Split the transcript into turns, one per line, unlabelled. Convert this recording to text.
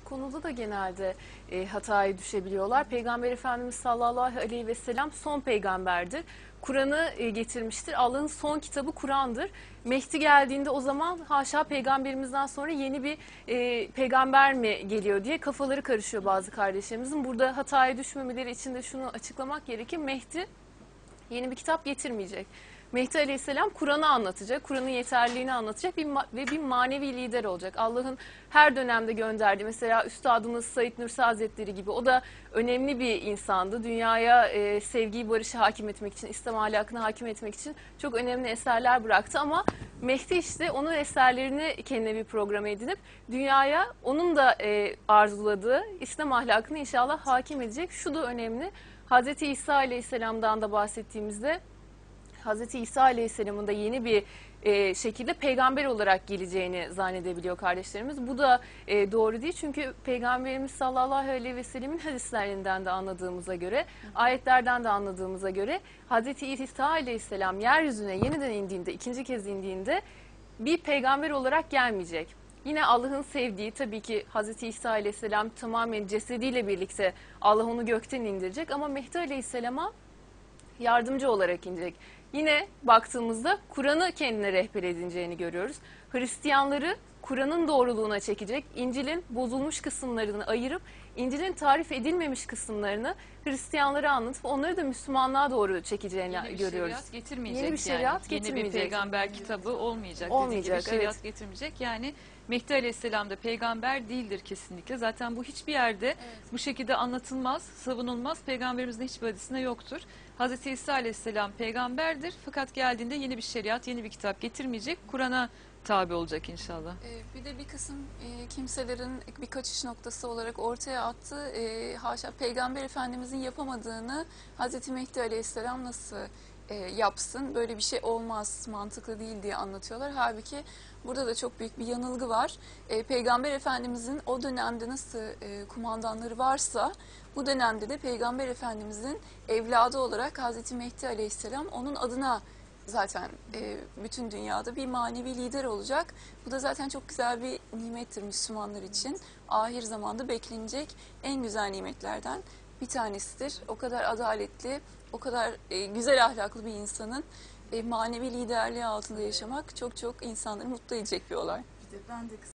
konuda da genelde hataya düşebiliyorlar. Peygamber Efendimiz sallallahu aleyhi ve sellem son peygamberdir. Kur'an'ı getirmiştir. Allah'ın son kitabı Kur'an'dır. Mehdi geldiğinde o zaman haşa peygamberimizden sonra yeni bir peygamber mi geliyor diye kafaları karışıyor bazı kardeşlerimizin. Burada hataya düşmemeleri için de şunu açıklamak gerekir. Mehdi yeni bir kitap getirmeyecek. Mehdi Aleyhisselam Kur'an'ı anlatacak, Kur'an'ın yeterliliğini anlatacak ve bir manevi lider olacak. Allah'ın her dönemde gönderdiği, mesela Üstadımız Said Nursi Hazretleri gibi, o da önemli bir insandı. Dünyaya sevgiyi, barışı hakim etmek için, İslam ahlakını hakim etmek için çok önemli eserler bıraktı. Ama Mehdi işte onun eserlerini kendine bir program edinip dünyaya onun da arzuladığı İslam ahlakını inşallah hakim edecek. Şu da önemli, Hazreti İsa Aleyhisselam'dan da bahsettiğimizde, Hazreti İsa Aleyhisselam'ın da yeni bir şekilde peygamber olarak geleceğini zannedebiliyor kardeşlerimiz. Bu da doğru değil, çünkü Peygamberimiz sallallahu aleyhi ve sellemin hadislerinden de anladığımıza göre, ayetlerden de anladığımıza göre Hazreti İsa Aleyhisselam yeryüzüne yeniden indiğinde, ikinci kez indiğinde bir peygamber olarak gelmeyecek. Yine Allah'ın sevdiği, tabii ki Hazreti İsa Aleyhisselam tamamen cesediyle birlikte Allah onu gökten indirecek, ama Mehdi Aleyhisselam'a yardımcı olarak inecek. Yine baktığımızda Kur'an'ı kendine rehber edineceğini görüyoruz. Hristiyanları Kur'an'ın doğruluğuna çekecek, İncil'in bozulmuş kısımlarını ayırıp İncil'in tarif edilmemiş kısımlarını Hristiyanlara anlatıp onları da Müslümanlığa doğru çekeceğini görüyoruz.
Şeriat getirmeyecek.
Yeni bir şeriat
yani.
getirmeyecek.
Yeni bir peygamber kitabı olmayacak.
Olmayacak,
Dediği gibi şeriat
evet.
getirmeyecek. Yani Mehdi Aleyhisselam da peygamber değildir kesinlikle. Zaten bu hiçbir yerde bu şekilde anlatılmaz, savunulmaz. Peygamberimizin hiçbir hadisinde yoktur. Hazreti İsa Aleyhisselam peygamberdir. Fakat geldiğinde yeni bir şeriat, yeni bir kitap getirmeyecek. Kur'an'a tabi olacak inşallah.
Bir de bir kısım kimselerin bir kaçış noktası olarak ortaya attığı haşa Peygamber Efendimizin yapamadığını Hazreti Mehdi Aleyhisselam nasıl yapsın, böyle bir şey olmaz, mantıklı değil diye anlatıyorlar. Halbuki burada da çok büyük bir yanılgı var. Peygamber Efendimizin o dönemde nasıl kumandanları varsa, bu dönemde de Peygamber Efendimizin evladı olarak Hazreti Mehdi Aleyhisselam onun adına zaten bütün dünyada bir manevi lider olacak. Bu da zaten çok güzel bir nimettir Müslümanlar için. Ahir zamanda beklenecek en güzel nimetlerden bir tanesidir. O kadar adaletli, o kadar güzel ahlaklı bir insanın manevi liderliği altında yaşamak çok çok insanları mutlu edecek bir olay.
Bir de ben de